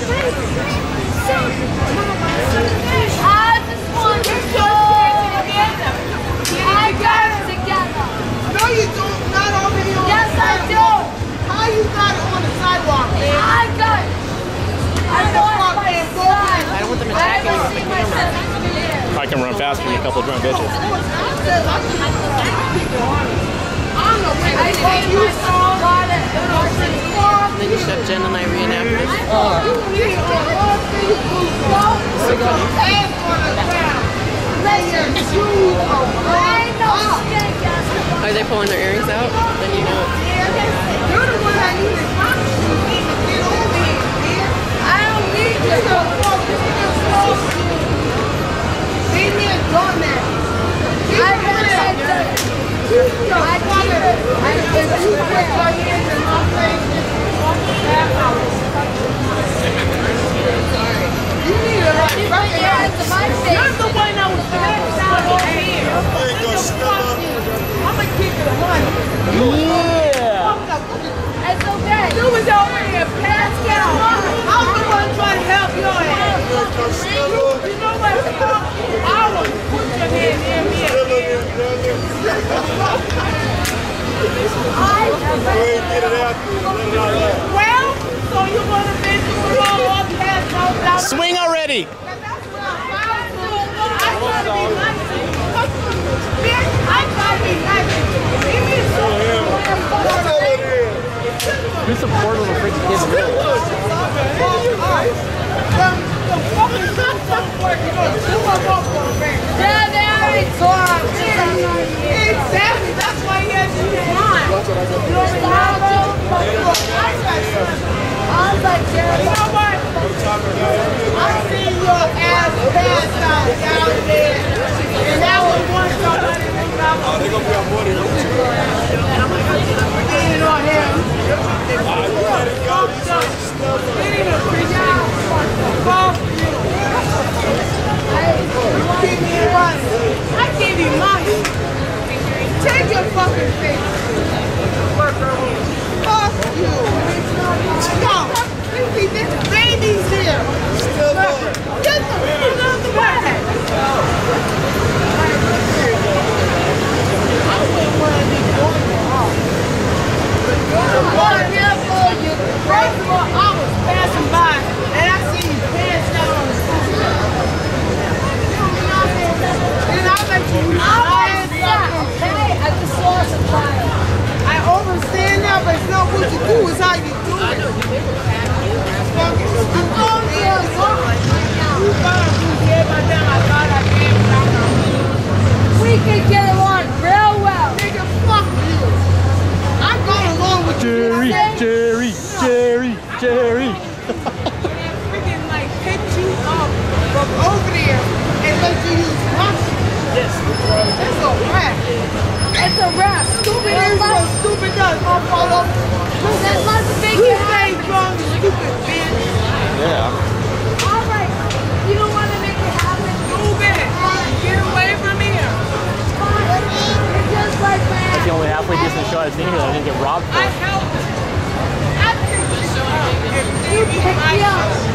just want to go together. I got it together. No, you don't. Not already on yes, the sidewalk. I do. How you got it on the sidewalk, man? I got it. I lost my son. I don't want them attacking you. I can run faster than a couple of drunk bitches. I don't know where I the you got it. Then you shut Jen and I reenact this. Are they pulling their earrings out? Then you know it's... You're the one that needed my shoes to get over here, man. I don't need you. Leave me a doormat. I got it. I got it. If you put your hands in my face, you need to like right now. You're the one that was passed out over here. I'm gonna keep it 100. Yeah! It's okay. You was over here passed out. I'm the one trying to help your ass. You know what? I will put your hand in here. Well, so you want to make it all passed out? Swing already! Who's the poor little freaking kid in the middle? Yeah, they already talked. Exactly, that's why he has you in mind. You don't remember? I was like, Jerry. You know what? I seen your ass pass out down there, and that was one somebody that got me. They're going to be on board. We're getting on him. They didn't appreciate it. Fuck you. You keep me running. I gave you money. Take your fucking face. Fuck you. No. See, this baby's here. Get the fuck out the bag. I wouldn't want to be going to home. First of all, I was passing by and I seen you passed out on the street. And I let you I just lost a child. I understand now, but it's not what you do, it's how you do it. We can get along real well. Nigga, fuck you. I'm going along with you. Jerry! Freaking like pick you up from over there and let you use my shit. Yes. That's a wrap. It's a wrap. Stupid is what stupid does, motherfucker. There's lots of big You stay drunk, stupid bitch. Yeah. All right. You don't want to make it happen. Stupid. Get away from here. It's just like that. That's the only halfway decent show I've seen here that I didn't get robbed for. I helped. I picked you up. You picked me up.